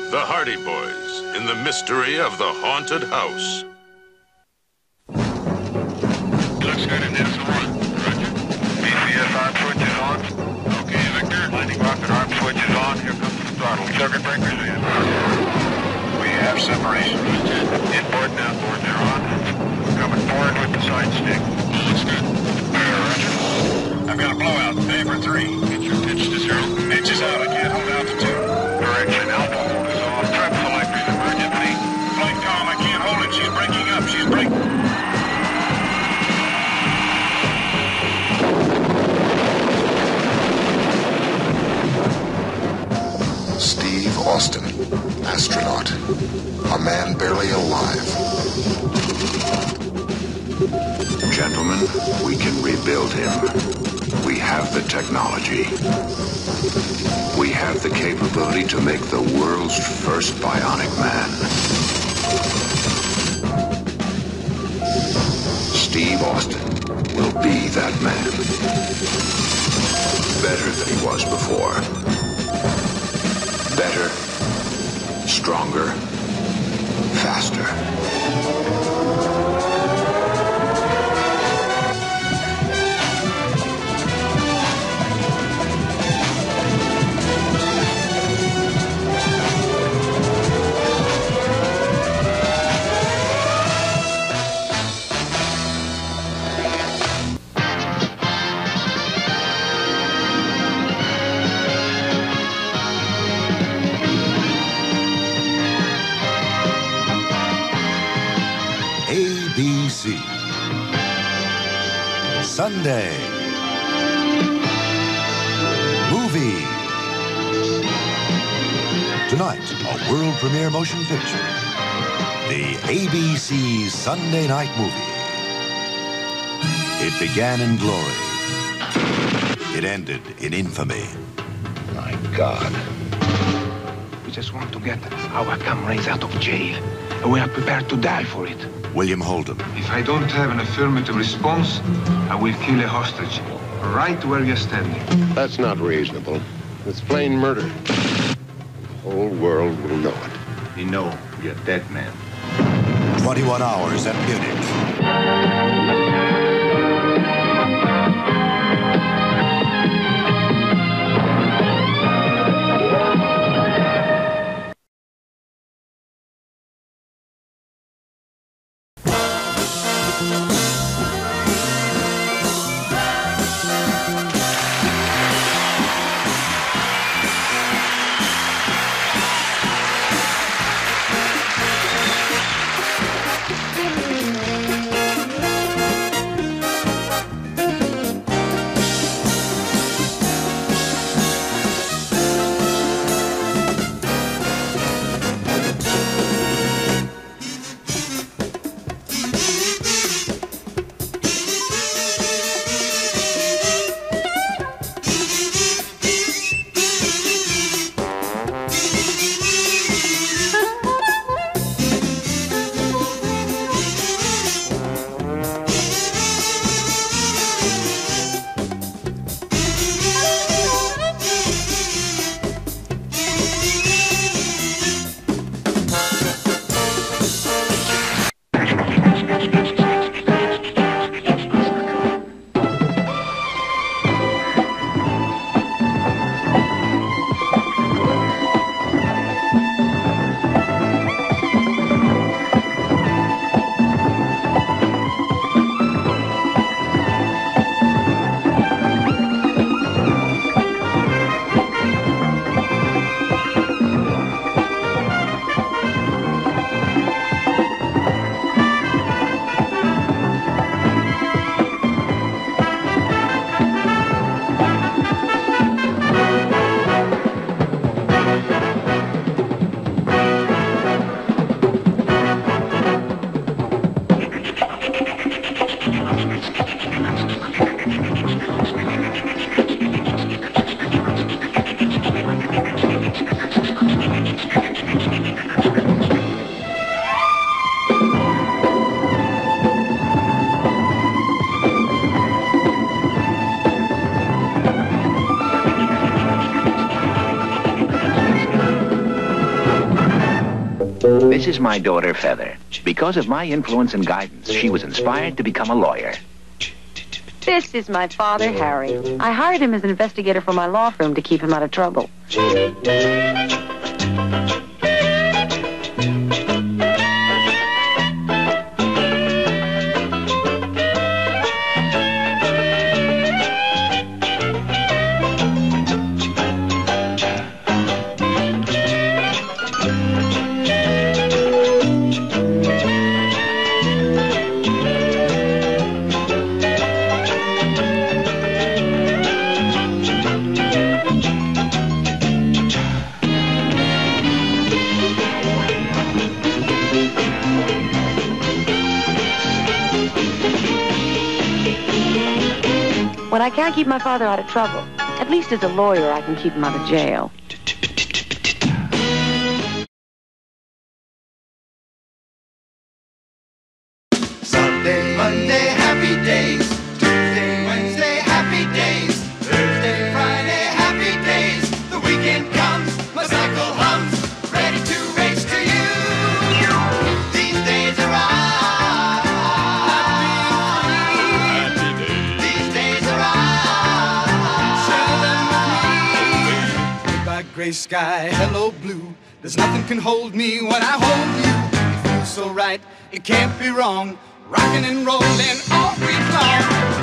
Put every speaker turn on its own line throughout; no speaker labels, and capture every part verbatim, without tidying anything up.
The Hardy Boys in the mystery of the haunted house.
Looks good in this one. Roger. B C S arm switch is on. Okay, Victor. Landing rocket arm switch is on. Here comes the throttle. Circuit breakers in. We have separation. Inboard and outboard, they're on. Coming forward with the side stick. Looks good. Roger. I've got a blowout. Vapor three. Get your pitch to zero. Pitch is out. I can't hold altitude. Correction. Alpha hold is off. Trap selectors emergency. Flight com, I can't hold it. She's breaking up. She's breaking.
Steve Austin, astronaut. A man barely alive.
Gentlemen, we can rebuild him. We have the technology. We have the capability to make the world's first bionic man. Steve Austin will be that man. Better than he was before. Better, stronger, faster.
A B C. Sunday. Movie. Tonight, a world premiere motion picture. The A B C Sunday Night Movie. It began in glory. It ended in infamy.
My God. We just want to get our comrades out of jail. And we are prepared to die for it.
William Holden.
If I don't have an affirmative response, I will kill a hostage. Right where you're standing.
That's not reasonable. It's plain murder. The whole world will know it.
We know you're a dead man.
twenty-one hours at Munich.
This is my daughter, Feather. Because of my influence and guidance, she was inspired to become a lawyer.
This is my father, Harry. I hired him as an investigator for my law firm to keep him out of trouble. When I can't keep my father out of trouble, at least as a lawyer, I can keep him out of jail.
Sunday, Monday, happy days. Tuesday, Wednesday, happy days. Thursday, Friday, happy days. The weekend comes, my cycle hums, ready to race to you. These days are happy days. These days are share them with me. Goodbye, gray sky, hello, blue. There's nothing can hold me when I hold you. It feels so right, it can't be wrong. Rocking and rolling all week long.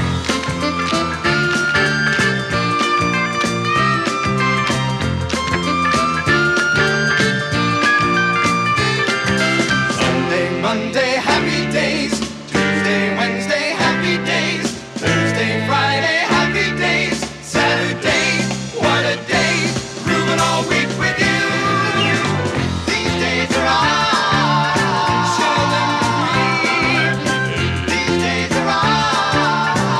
Sunday, Monday, happy days. Tuesday, Wednesday, happy days. Thursday, Friday, happy days. Saturday, what a day. Grooving all week with you. These days are all. Share them with me. These days are all.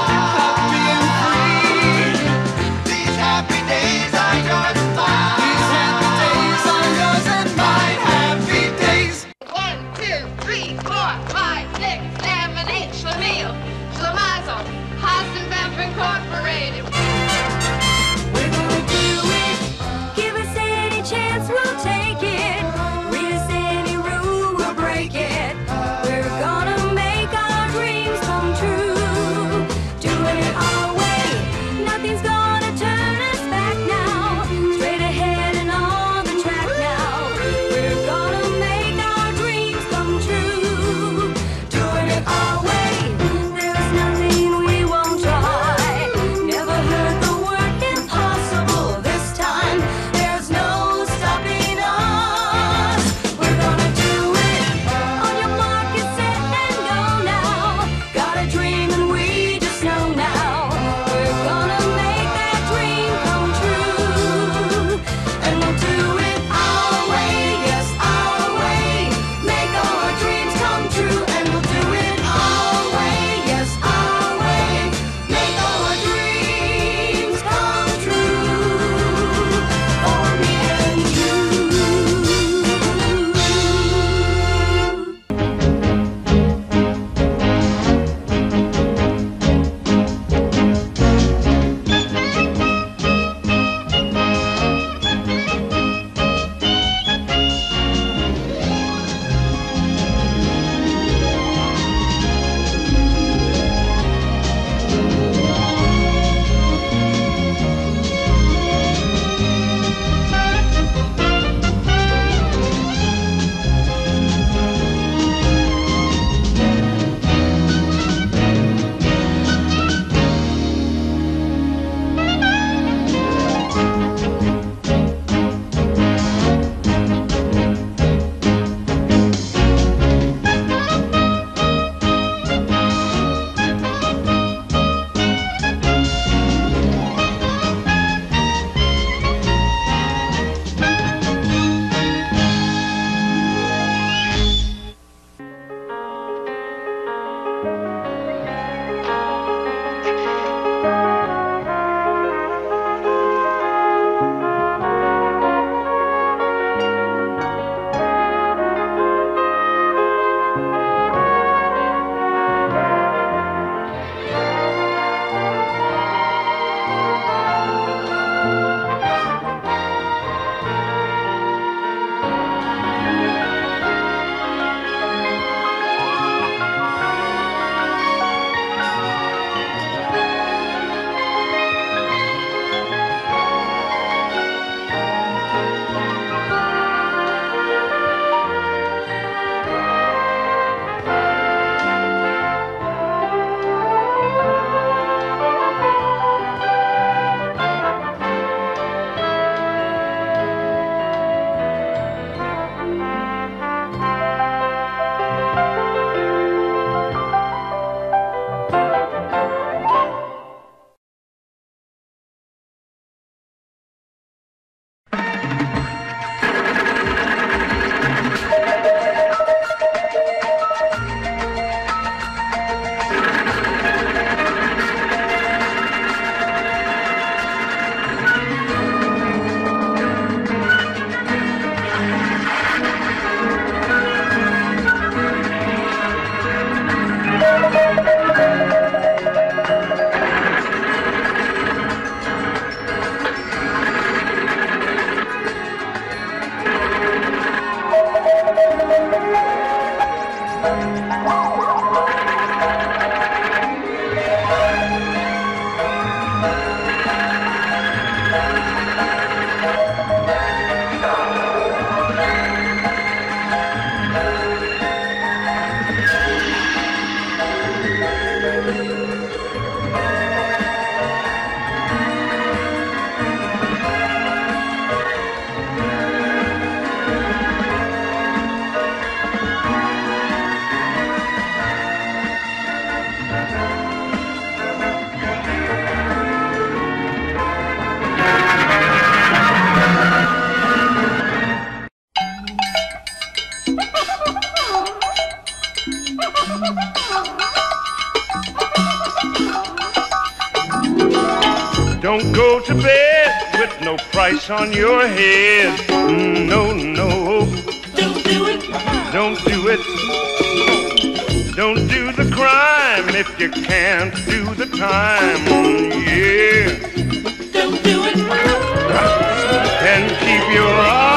Don't go to bed with no price on your head. No, no. Don't do it. Don't do it. Don't do the crime if you can't do the time. Yeah. Don't do it. And keep your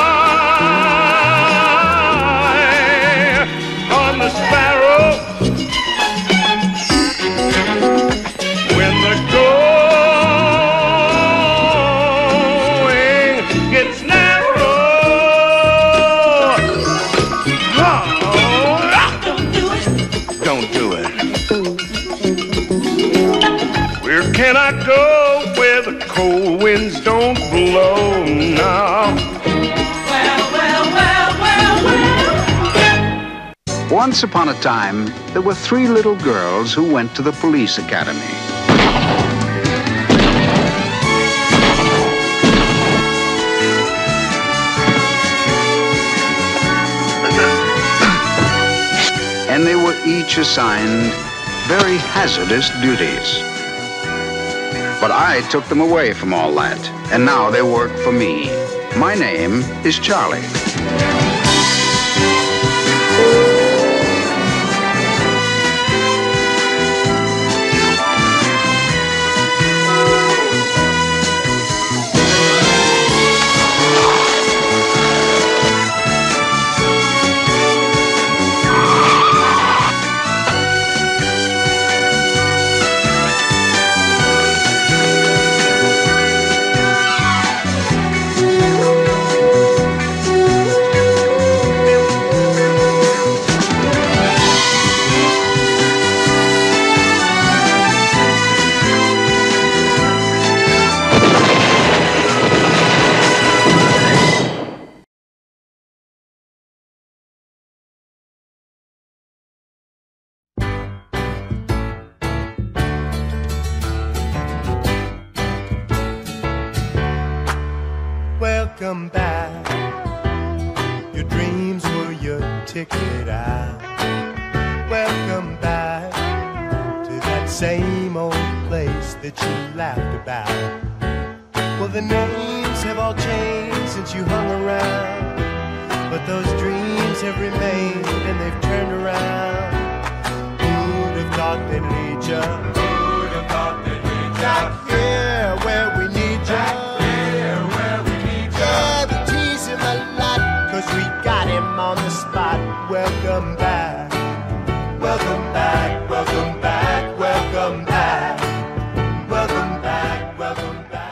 eye on the sparrow. When the going gets narrow. Oh, don't do it. Don't do it. Where can I go where the cold winds don't blow now?
Well, well, well, well, well.
Once upon a time, there were three little girls who went to the police academy. And they were each assigned very hazardous duties. But I took them away from all that, and now they work for me. My name is Charlie.
Welcome back. Your dreams were your ticket out. Welcome back to that same old place that you laughed about. Well, the names have all changed since you hung around, but those dreams have remained and they've turned around. Who'd have thought they'd lead ya? Who'd have thought they'd lead ya? Back here where we need ya. Cause we got him on the spot. Welcome back. Welcome back. Welcome back. Welcome back. Welcome back. Welcome back.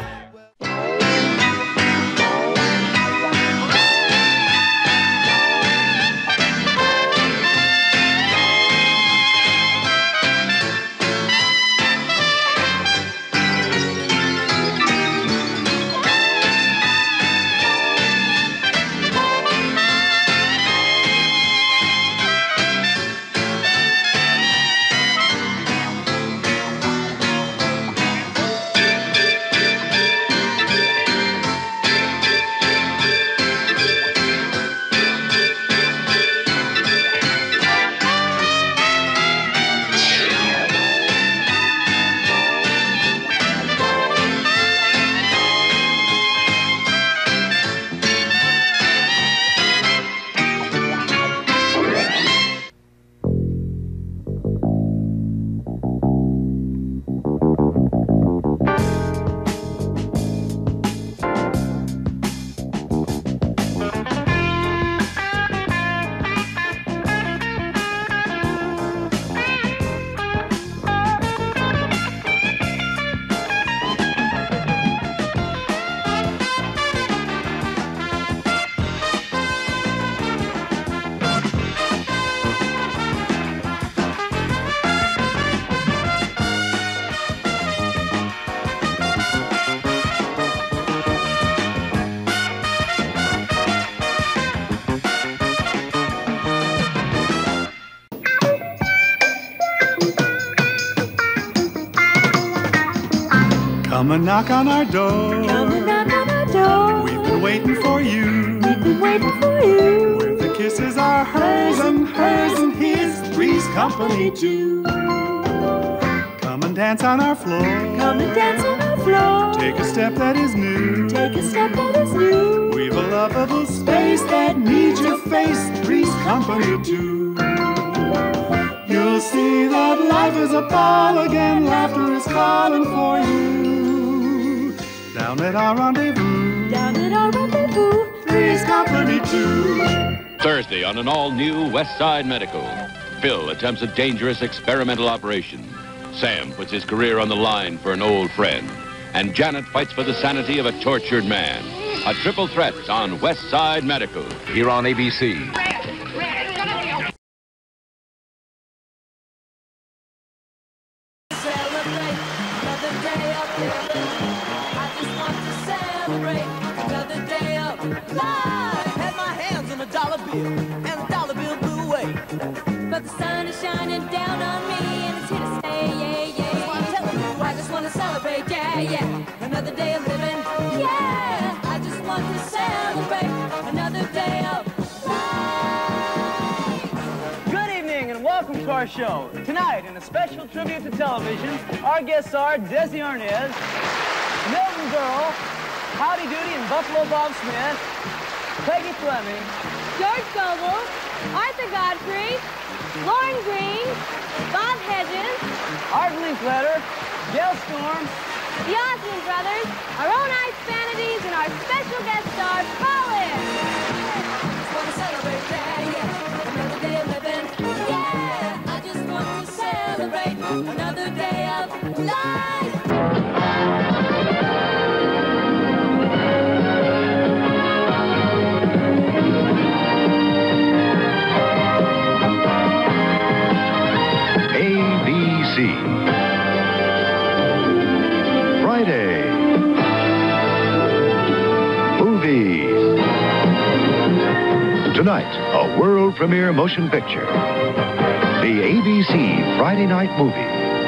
Come and knock on our door.
Come and knock on our door.
We've been waiting for you.
We've been waiting for you.
Where the kisses are hers and hers and his. Three Company too. Come and dance on our floor.
Come and dance on our floor.
Take a step that is new.
Take a step that is new.
We've a lovable space that needs your face. Three's Company too. You'll see that life is a ball again. Laughter is calling for you. Down at our rendezvous.
Down at our rendezvous.
Three's Company too.
Thursday on an all-new West Side Medical. Phil attempts a dangerous experimental operation. Sam puts his career on the line for an old friend. And Janet fights for the sanity of a tortured man. A triple threat on West Side Medical. Here on A B C.
But the sun is shining down on me and it's here to stay, yeah, yeah. I'm telling you, I just want to celebrate, yeah, yeah. Another day of living, yeah. I just want to celebrate another day of life.
Good evening and welcome to our show. Tonight, in a special tribute to television, our guests are Desi Arnaz, Milton Berle, Howdy Doody and Buffalo Bob Smith, Peggy Fleming,
George Gobel, Arthur Godfrey, Lauren Green, Bob Hedges,
Art Linkletter, Gail Storm,
the Osmond Brothers, our own Ice Vanities, and our special guest star, Paulin. Just want to celebrate, yeah, yeah. Another day of living, yeah. I just want to celebrate another day of life.
Friday. Movies. Tonight, a world premiere motion picture. The A B C Friday Night Movie.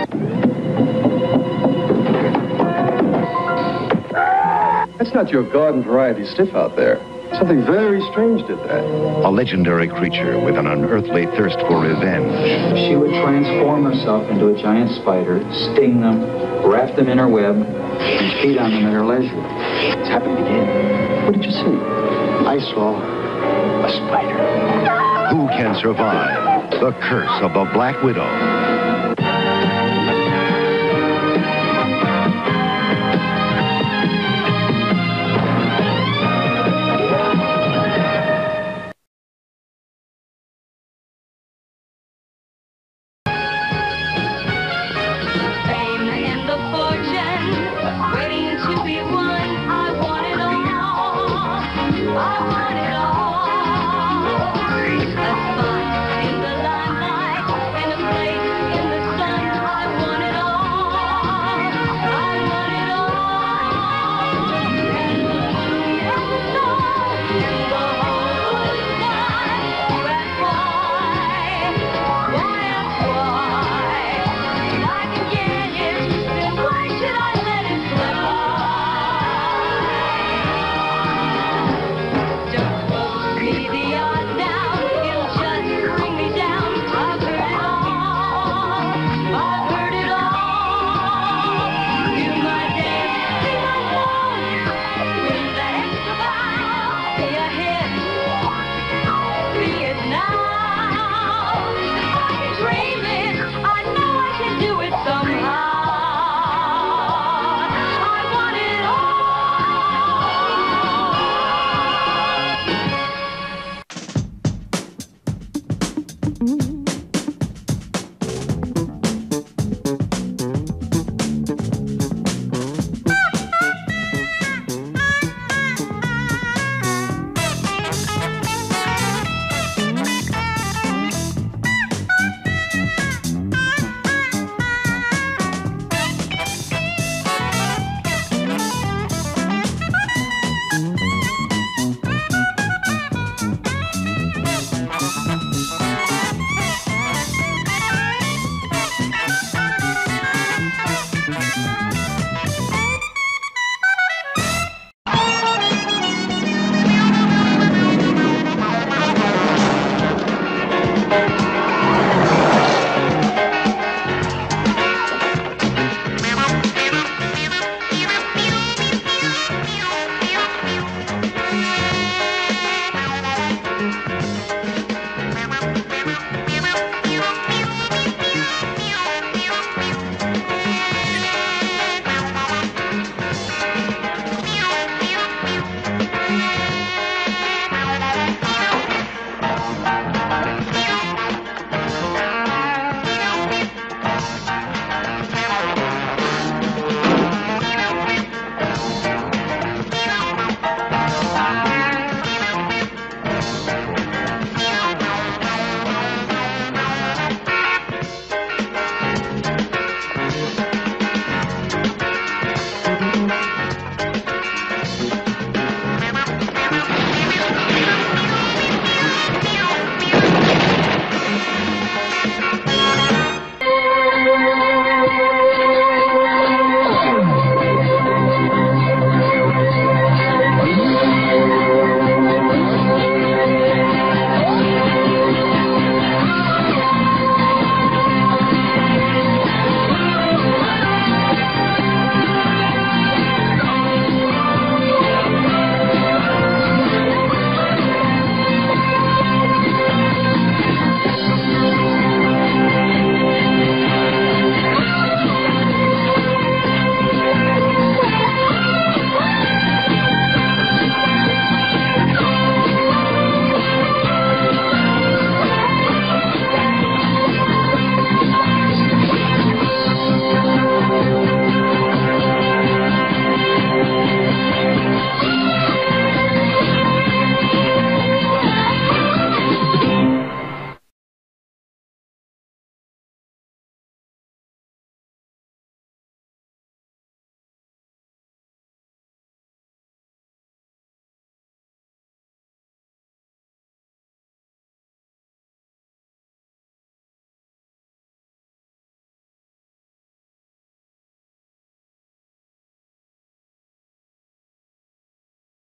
That's not your garden variety stiff out there. Something very strange did that.
A legendary creature with an unearthly thirst for revenge.
She would transform herself into a giant spider, sting them, wrap them in her web, and feed on them at her leisure.
It's happened again. What did you see?
I saw a spider.
Who can survive the curse of the Black Widow?